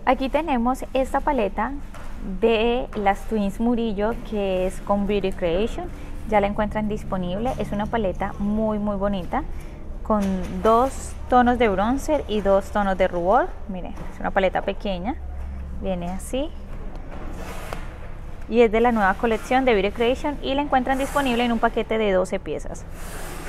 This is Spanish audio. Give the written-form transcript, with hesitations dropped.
Aquí tenemos esta paleta de las Twins Murillo, que es con Beauty Creation. Ya la encuentran disponible. Es una paleta muy bonita, con 2 tonos de bronzer y 2 tonos de rubor. Miren, es una paleta pequeña, viene así y es de la nueva colección de Beauty Creation y la encuentran disponible en un paquete de 12 piezas.